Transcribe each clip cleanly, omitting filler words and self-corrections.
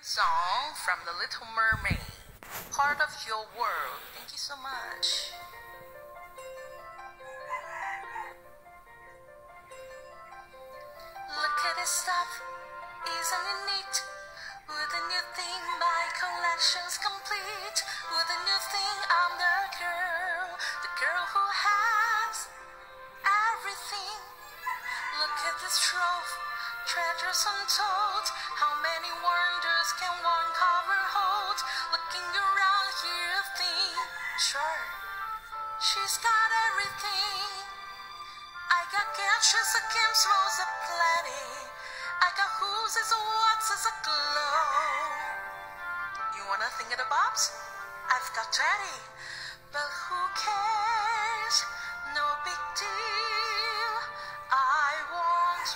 song from The Little Mermaid, Part of Your World. Thank you so much. Look at this stuff, isn't it neat? With a new thing, my collection's complete. With a new thing, I'm the girl who has everything. Look at this trove, treasures untold. How many wonders can one cover hold? Looking around here, you think, sure, she's got everything. I got gadgets, a games, rolls of plenty. I got who's is a what's is a glow. You wanna think of the bobs? I've got 20, but who cares? No big deal. I want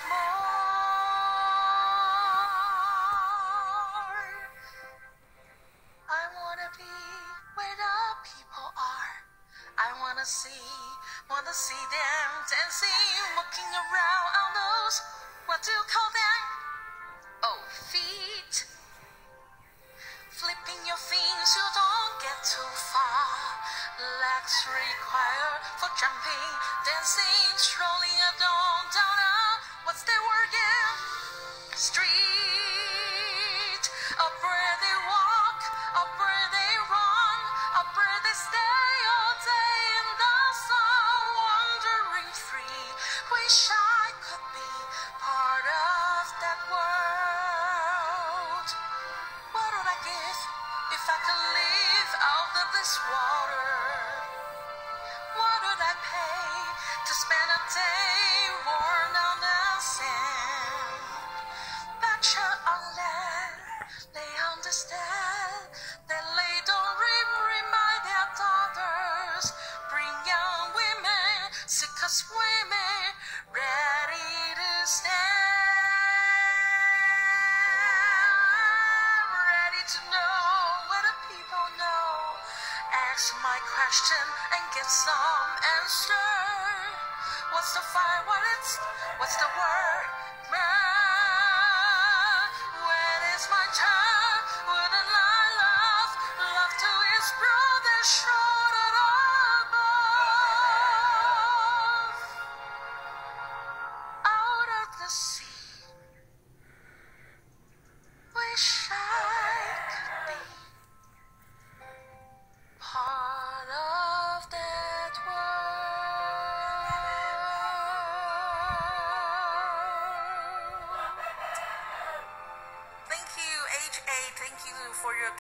more. I wanna be where the people are. I wanna see them dancing, walking around on those, what do you call them? Oh, feet. Flipping your things, you don't get too far. Legs required for jumping, dancing, strolling along down a, what's the word again? Street. Up where they walk, up where they run, up where they stay all day in the sun, wandering free. Wish I could be part of that world. What would I give if I could live out of this water? What would I pay to spend a day worn on the sand? Betcha on land, they understand that they don't remind their daughters. Bring young women, sick of swimming, ready to stand, ready to know what the people know. Ask my question and get some answer. What's the fire? What's the word? When is my turn? Wouldn't I love to his brother shoulder above, out of the sea. Wish I could be part of that world. Thank you, HA. Thank you for your